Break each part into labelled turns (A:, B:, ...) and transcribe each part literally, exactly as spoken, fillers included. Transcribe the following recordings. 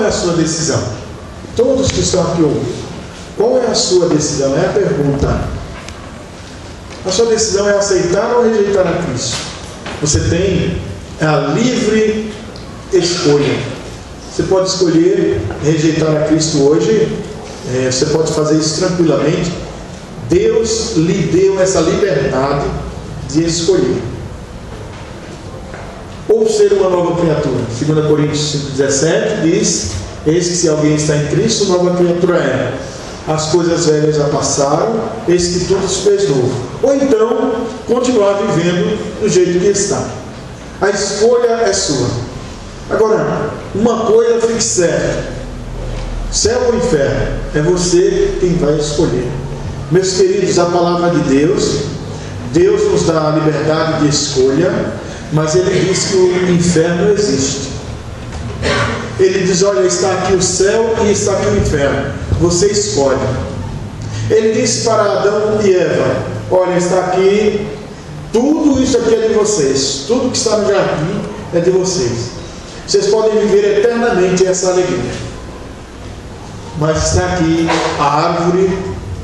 A: é a sua decisão? Todos que estão aqui ouvindo, qual é a sua decisão? É a pergunta. A sua decisão é aceitar ou rejeitar a Cristo. Você tem a livre escolha. Você pode escolher rejeitar a Cristo hoje. É, você pode fazer isso tranquilamente. Deus lhe deu essa liberdade de escolher. Ou ser uma nova criatura. Segunda Coríntios cinco, dezessete diz: eis que se alguém está em Cristo, nova criatura é. As coisas velhas já passaram, eis que tudo se fez novo. Ou então, continuar vivendo do jeito que está. A escolha é sua. Agora, uma coisa fique certa: céu ou inferno, é você quem vai escolher. Meus queridos, a palavra de Deus, Deus nos dá a liberdade de escolha, mas Ele diz que o inferno existe. Ele diz: olha, está aqui o céu e está aqui o inferno, você escolhe. Ele disse para Adão e Eva: olha, está aqui, tudo isso aqui é de vocês, tudo que está no jardim é de vocês, vocês podem viver eternamente essa alegria, mas está aqui a árvore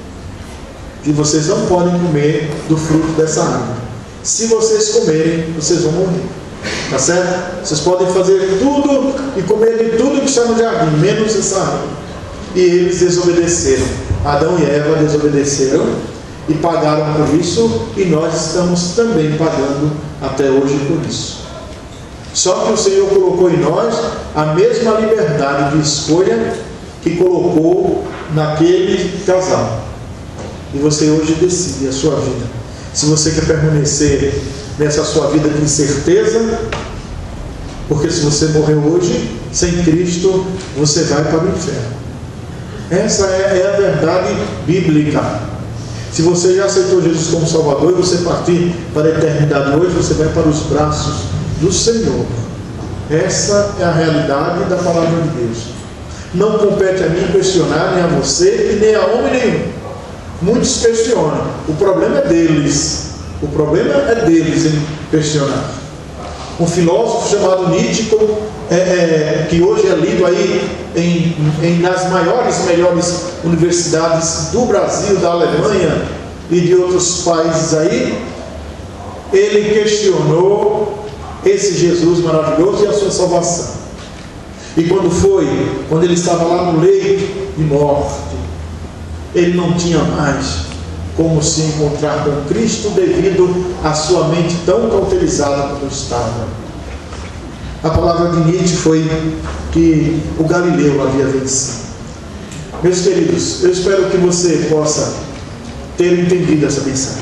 A: que vocês não podem comer do fruto dessa árvore. Se vocês comerem, vocês vão morrer. Tá certo? Vocês podem fazer tudo e comer de tudo que está no jardim, menos essa árvore. E eles desobedeceram. Adão e Eva desobedeceram e pagaram por isso, e nós estamos também pagando até hoje por isso. Só que o Senhor colocou em nós a mesma liberdade de escolha que colocou naquele casal. E você hoje decide a sua vida. Se você quer permanecer nessa sua vida de incerteza, porque se você morrer hoje sem Cristo, você vai para o inferno. Essa é, é a verdade bíblica. Se você já aceitou Jesus como Salvador e você partir para a eternidade hoje, você vai para os braços do Senhor. Essa é a realidade da palavra de Deus. Não compete a mim questionar, nem a você e nem a homem nenhum. Muitos questionam. O problema é deles. O problema é deles em questionar. Um filósofo chamado Nietzsche, é, é, que hoje é lido aí em, em, nas maiores e melhores universidades do Brasil, da Alemanha e de outros países aí, ele questionou esse Jesus maravilhoso e a sua salvação. E quando foi, quando ele estava lá no leito de morte, ele não tinha mais como se encontrar com Cristo devido à sua mente tão cauterizada como estava. A palavra de Nietzsche foi que o Galileu havia vencido. Meus queridos, eu espero que você possa ter entendido essa mensagem.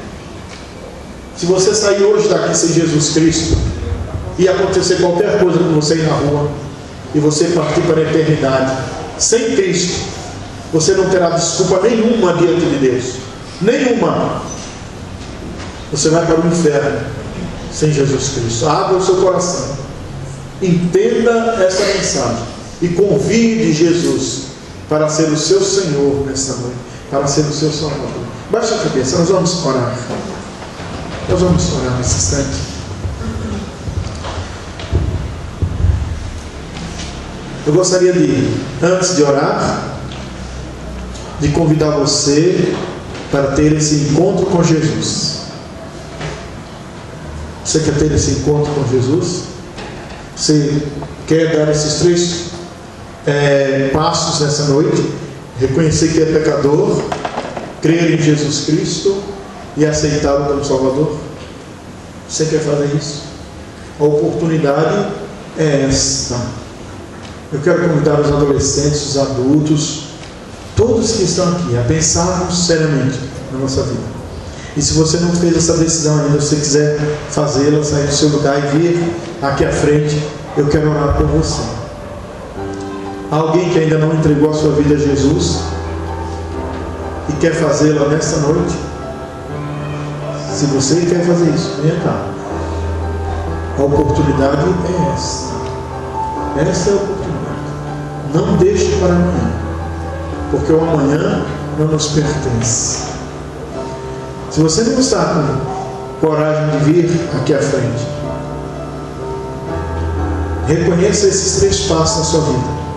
A: Se você sair hoje daqui sem Jesus Cristo e acontecer qualquer coisa com você ir na rua e você partir para a eternidade sem Cristo, você não terá desculpa nenhuma diante de Deus. Nenhuma. Você vai para o inferno sem Jesus Cristo. Abra o seu coração, entenda essa mensagem e convide Jesus para ser o seu Senhor nesta noite, para ser o seu Salvador. Baixe a cabeça, nós vamos orar. Nós vamos orar nesse instante. Eu gostaria de, antes de orar, de convidar você para ter esse encontro com Jesus. Você quer ter esse encontro com Jesus? Você quer dar esses três é, passos nessa noite? Reconhecer que é pecador, crer em Jesus Cristo e aceitá-lo como Salvador? Você quer fazer isso? A oportunidade é esta. Eu quero convidar os adolescentes, os adultos, todos que estão aqui, a pensarmos seriamente na nossa vida. E se você não fez essa decisão ainda, se você quiser fazê-la, sair do seu lugar e vir aqui à frente, eu quero orar por você. Alguém que ainda não entregou a sua vida a Jesus e quer fazê-la nesta noite? Se você quer fazer isso, venha cá. A oportunidade é essa. Essa é a oportunidade. Não deixe para amanhã, porque o amanhã não nos pertence. Se você não está com coragem de vir aqui à frente, reconheça esses três passos na sua vida.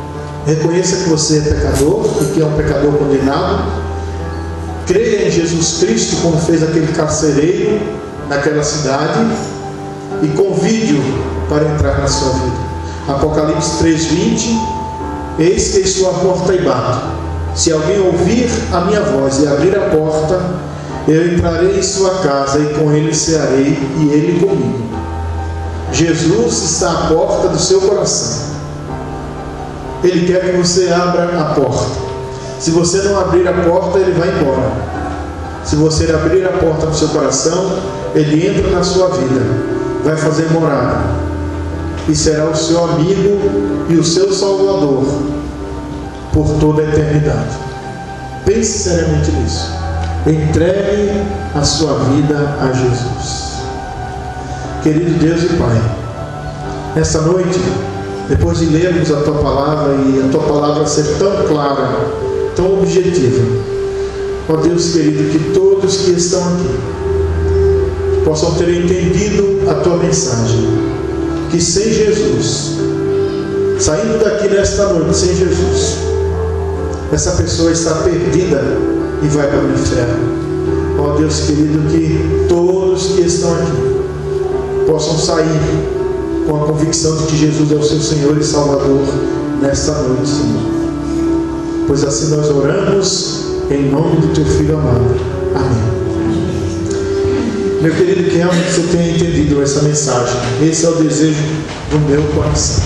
A: Reconheça que você é pecador e que é um pecador condenado. Creia em Jesus Cristo, como fez aquele carcereiro naquela cidade, e convide-o para entrar na sua vida. Apocalipse três, vinte: eis que estou à porta e bato. Se alguém ouvir a minha voz e abrir a porta, eu entrarei em sua casa e com ele cearei e ele comigo. Jesus está à porta do seu coração. Ele quer que você abra a porta. Se você não abrir a porta, ele vai embora. Se você abrir a porta do seu coração, ele entra na sua vida, vai fazer morada, e será o seu amigo e o seu salvador por toda a eternidade. Pense seriamente nisso. Entregue a sua vida a Jesus. Querido Deus e Pai, nessa noite, depois de lermos a Tua Palavra e a Tua Palavra ser tão clara, tão objetiva, ó Deus querido, que todos que estão aqui possam ter entendido a Tua mensagem, que sem Jesus, saindo daqui nesta noite sem Jesus, essa pessoa está perdida e vai para o inferno. Ó Deus querido, que todos que estão aqui possam sair com a convicção de que Jesus é o seu Senhor e Salvador nesta noite, Senhor. Pois assim nós oramos em nome do Teu Filho amado. Amém. Meu querido, que realmente você tenha entendido essa mensagem. Esse é o desejo do meu coração.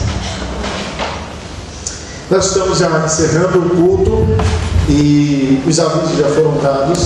A: Nós estamos já encerrando o culto e os avisos já foram dados.